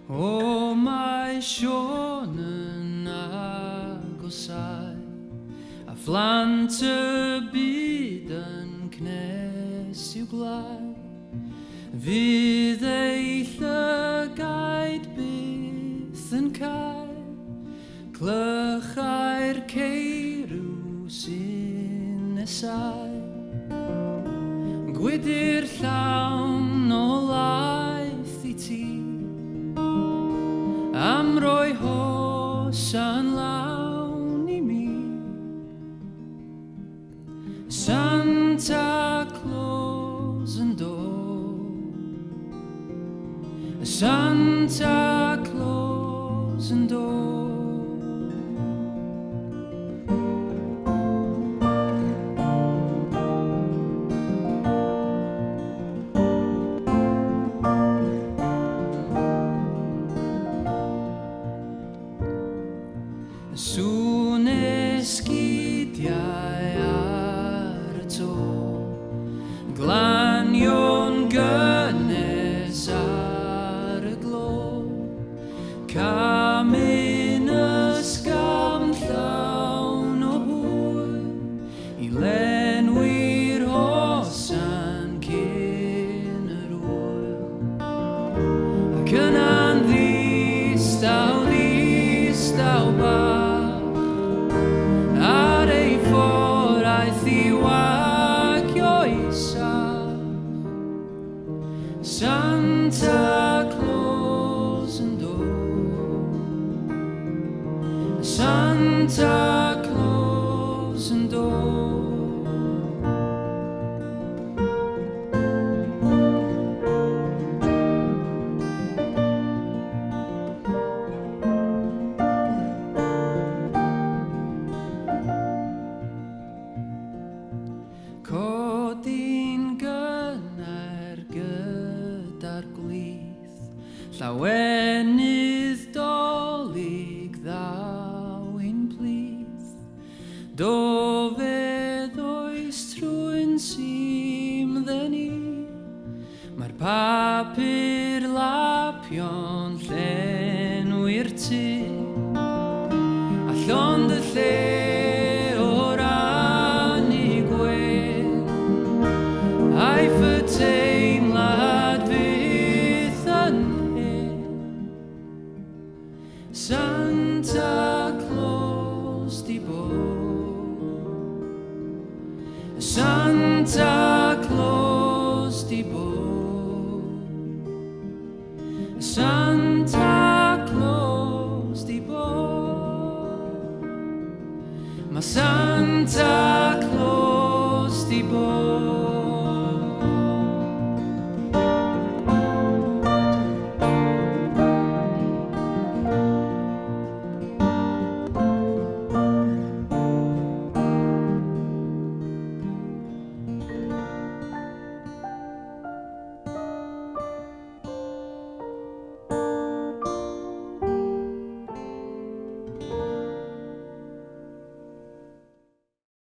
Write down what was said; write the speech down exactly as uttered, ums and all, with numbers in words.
O mae Sion yn agosau, a phlant y byd yn cnes i'w gwlau. Fydd ei llygaid byth yn cael, clychau'r ceirw sy'n nesau. Gwydir llawn o laeth i ti, am roi hosan lawn i mi. Santa Claus yn dod, Santa Claus yn dod. Sŵn esgidiau ar y to, glanion gynnes ar y glo, cam yn ysgafn llawn o hwyl, i lenwi'r hosan cyn yr wyl. Ac yna'n ddistaw, ddistaw bach, Santa Claus yn dod, Santa Claus yn dod. Codi'n gynnar gyda'r gwlith, llawenydd dolig ddaw ein plith. Dofedd oes trwy'n simdde ni, mae'r papur lapion llenwi'r tŷ, a llond y lle aeth y teimlad fyth yn hen. Santa